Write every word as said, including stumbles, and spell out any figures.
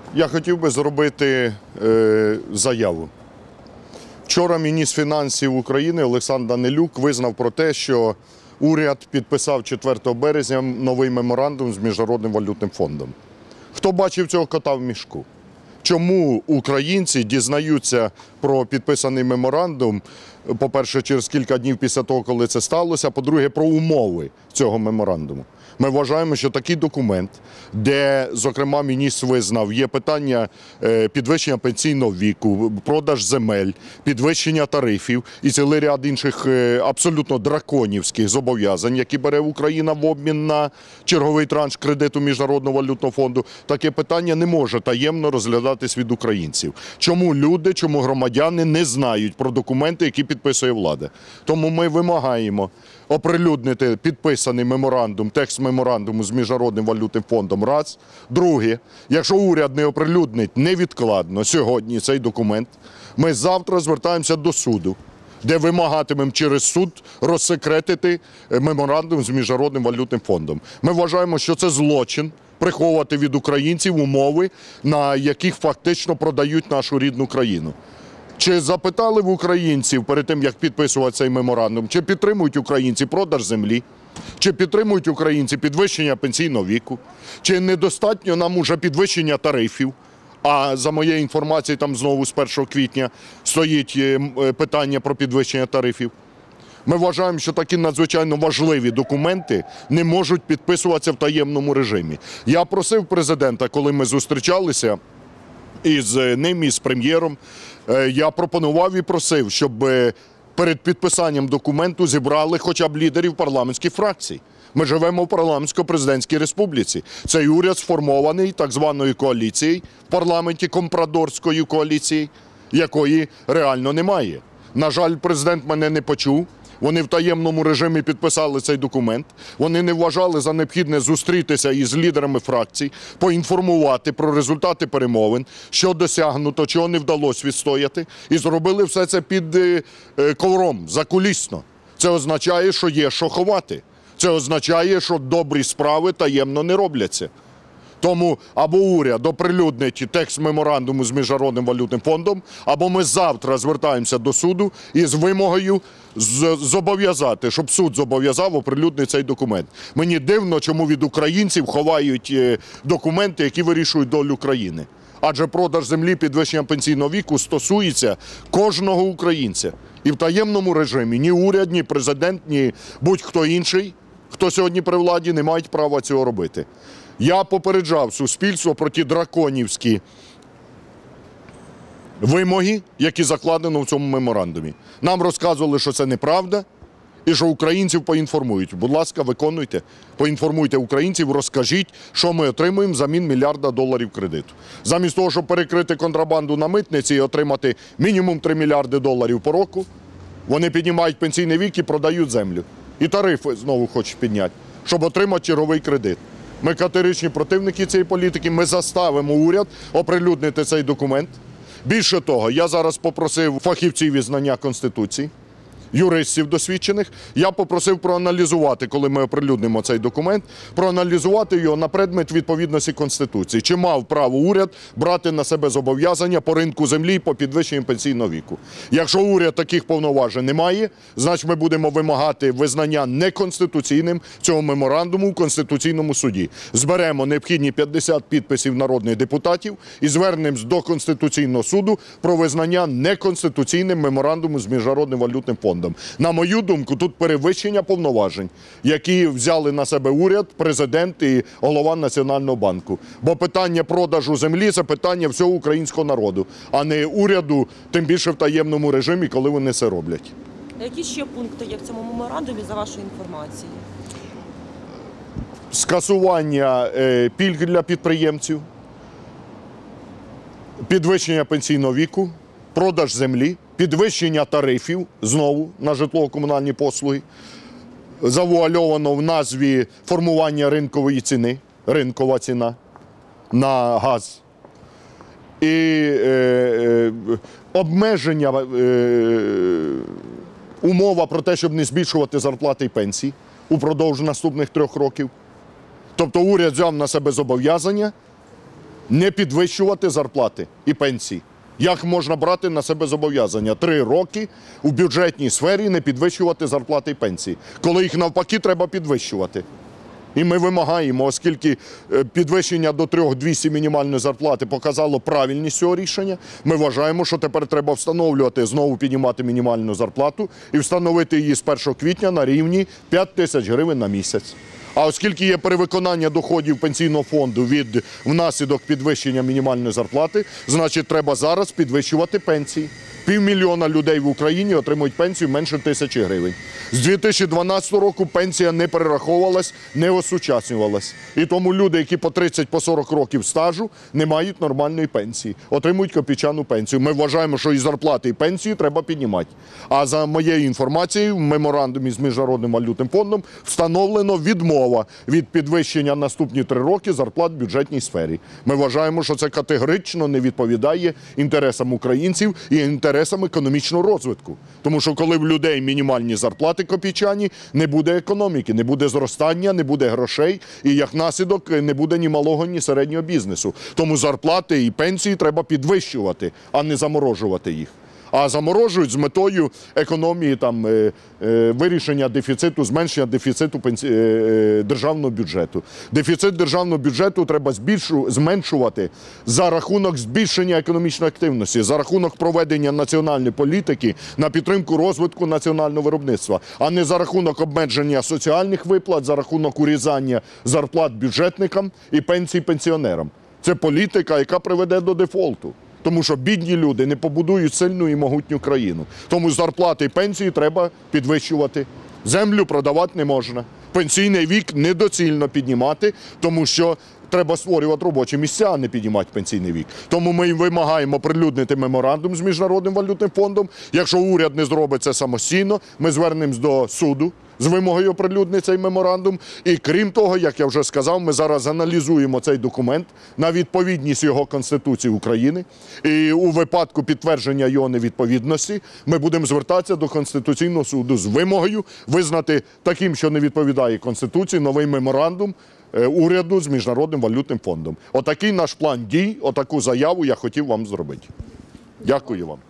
Я хотів би зробити е, заяву. Вчора міністр фінансів України Олександр Данилюк визнав про те, що уряд підписав четвертого березня новий меморандум з Міжнародним валютним фондом. Хто бачив цього кота в мішку? Чому українці дізнаються про підписаний меморандум, по-перше, через кілька днів після того, коли це сталося, по-друге, про умови цього меморандуму? Ми вважаємо, що такий документ, де, зокрема, міністр визнав, є питання підвищення пенсійного віку, продаж земель, підвищення тарифів і цілий ряд інших абсолютно драконівських зобов'язань, які бере Україна в обмін на черговий транш кредиту Міжнародного валютного фонду, таке питання не може таємно розглядатись від українців. Чому люди, чому громадяни не знають про документи, які підписує влада? Тому ми вимагаємо оприлюднити підписаний меморандум, текст меморандуму з Міжнародним валютним фондом – раз. Друге, якщо уряд не оприлюднить невідкладно сьогодні цей документ, ми завтра звертаємося до суду, де вимагатимемо через суд розсекретити меморандум з Міжнародним валютним фондом. Ми вважаємо, що це злочин – приховувати від українців умови, на яких фактично продають нашу рідну країну. Чи запитали в українців перед тим, як підписувати цей меморандум, чи підтримують українці продаж землі, чи підтримують українці підвищення пенсійного віку, чи недостатньо нам уже підвищення тарифів, а за моєю інформацією там знову з першого квітня стоїть питання про підвищення тарифів. Ми вважаємо, що такі надзвичайно важливі документи не можуть підписуватися в таємному режимі. Я просив Президента, коли ми зустрічалися із ним, із прем'єром, я пропонував і просив, щоб перед підписанням документу зібрали хоча б лідерів парламентських фракцій. Ми живемо в парламентсько-президентській республіці. Цей уряд сформований так званою коаліцією в парламенті, компрадорською коаліцією, якої реально немає. На жаль, президент мене не почув. Вони в таємному режимі підписали цей документ. Вони не вважали за необхідне зустрітися із лідерами фракцій, поінформувати про результати перемовин, що досягнуто, чого не вдалося відстояти. І зробили все це під ковром, закулісно. Це означає, що є що ховати. Це означає, що добрі справи таємно не робляться. Тому або уряд оприлюднить текст меморандуму з Міжнародним валютним фондом, або ми завтра звертаємося до суду із вимогою зобов'язати, щоб суд зобов'язав оприлюднити цей документ. Мені дивно, чому від українців ховають документи, які вирішують долю країни. Адже продаж землі, підвищення пенсійного віку стосується кожного українця. І в таємному режимі ні уряд, ні президент, ні будь-хто інший, хто сьогодні при владі, не мають права цього робити. Я попереджав суспільство про ті драконівські вимоги, які закладено в цьому меморандумі. Нам розказували, що це неправда і що українців поінформують. Будь ласка, виконуйте, поінформуйте українців, розкажіть, що ми отримуємо взамін мільярда доларів кредиту. Замість того, щоб перекрити контрабанду на митниці і отримати мінімум три мільярди доларів по року, вони піднімають пенсійний вік і продають землю. І тарифи знову хочуть підняти, щоб отримати черговий кредит. Ми категоричні противники цієї політики, ми заставимо уряд оприлюднити цей документ. Більше того, я зараз попросив фахівців із знання Конституції, юристів досвідчених, я попросив проаналізувати, коли ми оприлюднимо цей документ, проаналізувати його на предмет відповідності Конституції. Чи мав право уряд брати на себе зобов'язання по ринку землі по підвищенню пенсійного віку. Якщо уряд таких повноважень не має, значить ми будемо вимагати визнання неконституційним цього меморандуму в Конституційному суді. Зберемо необхідні п'ятдесят підписів народних депутатів і звернемось до Конституційного суду про визнання неконституційним меморандуму з Міжнародним валютним фондом. На мою думку, тут перевищення повноважень, які взяли на себе уряд, президент і голова Національного банку. Бо питання продажу землі – це питання всього українського народу, а не уряду, тим більше в таємному режимі, коли вони це роблять. А які ще пункти є в цьому меморандумі, за вашою інформацією? Скасування е, пільг для підприємців, підвищення пенсійного віку, продаж землі, підвищення тарифів, знову, на житлово-комунальні послуги, завуальовано в назві формування ринкової ціни, ринкова ціна на газ. І е, е, обмеження, е, умова про те, щоб не збільшувати зарплати і пенсії упродовж наступних трьох років. Тобто уряд взяв на себе зобов'язання не підвищувати зарплати і пенсії. Як можна брати на себе зобов'язання три роки у бюджетній сфері не підвищувати зарплати і пенсії, коли їх навпаки треба підвищувати? І ми вимагаємо, оскільки підвищення до трьох тисяч двохсот мінімальної зарплати показало правильність цього рішення, ми вважаємо, що тепер треба встановлювати, знову піднімати мінімальну зарплату і встановити її з першого квітня на рівні п'ять тисяч гривень на місяць. А оскільки є перевиконання доходів пенсійного фонду від внаслідок підвищення мінімальної зарплати, значить треба зараз підвищувати пенсії. Півмільйона людей в Україні отримують пенсію менше тисячі гривень. З дві тисячі дванадцятого року пенсія не перераховувалась, не осучаснювалась. І тому люди, які по тридцять, по сорок років стажу, не мають нормальної пенсії, отримують копійчану пенсію. Ми вважаємо, що і зарплати, і пенсії треба піднімати. А за моєю інформацією, в меморандумі з Міжнародним валютним фондом встановлено відмова від підвищення наступні три роки зарплат в бюджетній сфері. Ми вважаємо, що це категорично не відповідає інтересам українців і інтересам економічного розвитку. Тому що коли в людей мінімальні зарплати копійчані, не буде економіки, не буде зростання, не буде грошей і, як наслідок, не буде ні малого, ні середнього бізнесу. Тому зарплати і пенсії треба підвищувати, а не заморожувати їх. А заморожують з метою економії, там, е, е, вирішення дефіциту, зменшення дефіциту пенсі... е, е, державного бюджету. Дефіцит державного бюджету треба збільшу... зменшувати за рахунок збільшення економічної активності, за рахунок проведення національної політики на підтримку розвитку національного виробництва, а не за рахунок обмеження соціальних виплат, за рахунок урізання зарплат бюджетникам і пенсій пенсіонерам. Це політика, яка приведе до дефолту. Тому що бідні люди не побудують сильну і могутню країну. Тому зарплати і пенсії треба підвищувати. Землю продавати не можна. Пенсійний вік недоцільно піднімати, тому що треба створювати робочі місця, а не піднімати пенсійний вік. Тому ми вимагаємо оприлюднити меморандум з Міжнародним валютним фондом. Якщо уряд не зробить це самостійно, ми звернемось до суду з вимогою оприлюднити цей меморандум. І крім того, як я вже сказав, ми зараз аналізуємо цей документ на відповідність його Конституції України. І у випадку підтвердження його невідповідності ми будемо звертатися до Конституційного суду з вимогою визнати таким, що не відповідає Конституції, новий меморандум уряду з Міжнародним валютним фондом. Отакий наш план дій, отаку заяву я хотів вам зробити. Дякую вам.